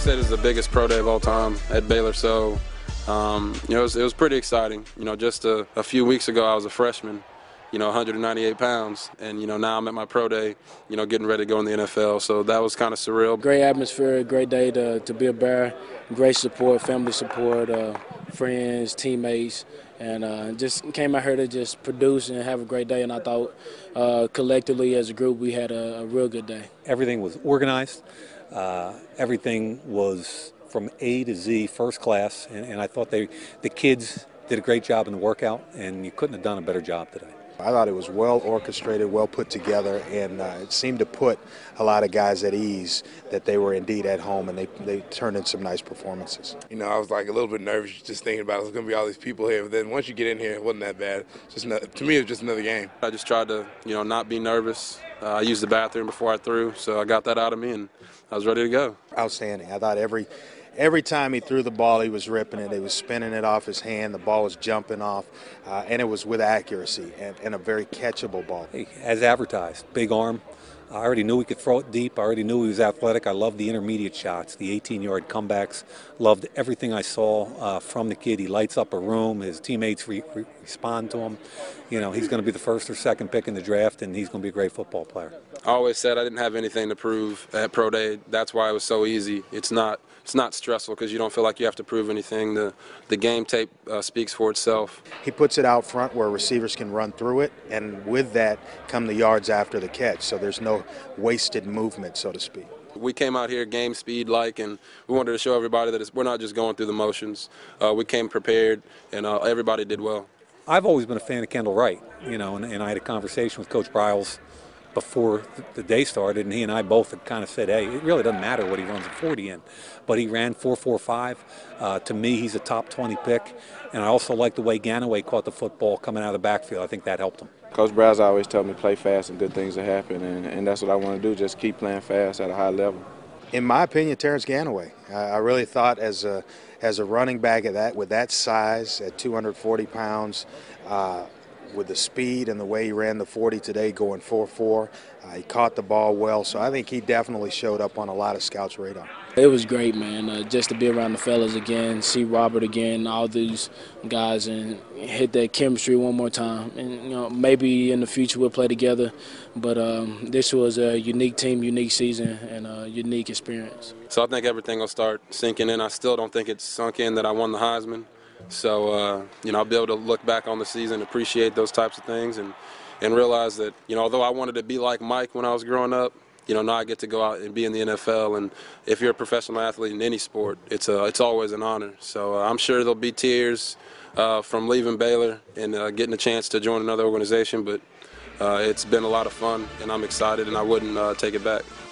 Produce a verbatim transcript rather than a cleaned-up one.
said, it's the biggest pro day of all time at Baylor, so um, you know, it was, it was pretty exciting. You know, just a, a few weeks ago, I was a freshman, you know, one hundred ninety-eight pounds, and you know, now I'm at my pro day, you know, getting ready to go in the N F L. So that was kind of surreal. Great atmosphere, great day to to be a Bear. Great support, family support, uh, friends, teammates, and uh, just came out here to just produce and have a great day. And I thought uh, collectively as a group we had a, a real good day. Everything was organized. Uh, everything was from A to Z, first class, and, and I thought they, the kids did a great job in the workout, and you couldn't have done a better job today. I thought it was well orchestrated, well put together, and uh, it seemed to put a lot of guys at ease that they were indeed at home, and they, they turned in some nice performances. You know, I was like a little bit nervous just thinking about it. There's going to be all these people here, but then once you get in here, it wasn't that bad. Just another, to me, it was just another game. I just tried to, you know, not be nervous. Uh, I used the bathroom before I threw, so I got that out of me, and I was ready to go. Outstanding. I thought every every time he threw the ball, he was ripping it. He was spinning it off his hand. The ball was jumping off, uh, and it was with accuracy and, and a very catchable ball. Hey, as advertised, big arm. I already knew he could throw it deep. I already knew he was athletic. I loved the intermediate shots, the eighteen-yard comebacks. Loved everything I saw uh, from the kid. He lights up a room. His teammates re re respond to him. You know, he's going to be the first or second pick in the draft, and he's going to be a great football player. I always said I didn't have anything to prove at Pro Day. That's why it was so easy. It's not it's not stressful because you don't feel like you have to prove anything. The the game tape uh, speaks for itself. He puts it out front where receivers can run through it, and with that come the yards after the catch. So there's no wasted movement, so to speak. We came out here game speed like, and we wanted to show everybody that it's, we're not just going through the motions. Uh, we came prepared, and uh, everybody did well. I've always been a fan of Kendall Wright, you know, and, and I had a conversation with Coach Briles before the day started, and he and I both had kind of said, hey, it really doesn't matter what he runs a forty in, but he ran four four five. Uh, to me, he's a top twenty pick, and I also like the way Ganaway caught the football coming out of the backfield. I think that helped him. Coach Briles always told me play fast and good things will happen, and, and that's what I want to do, just keep playing fast at a high level. In my opinion, Terrence Ganaway. Uh, I really thought as a as a running back at that with that size at two hundred forty pounds, uh, with the speed and the way he ran the forty today, going four four, uh, he caught the ball well. So I think he definitely showed up on a lot of scouts' radar. It was great, man. Uh, just to be around the fellas again, see Robert again, all these guys, and hit that chemistry one more time. And you know, maybe in the future we'll play together. But um, this was a unique team, unique season, and a unique experience. So I think everything will start sinking in. I still don't think it's sunk in that I won the Heisman. So, uh, you know, I'll be able to look back on the season, appreciate those types of things, and, and realize that, you know, although I wanted to be like Mike when I was growing up, you know, now I get to go out and be in the N F L. And if you're a professional athlete in any sport, it's, a, it's always an honor. So uh, I'm sure there'll be tears uh, from leaving Baylor and uh, getting a chance to join another organization, but uh, it's been a lot of fun, and I'm excited, and I wouldn't uh, take it back.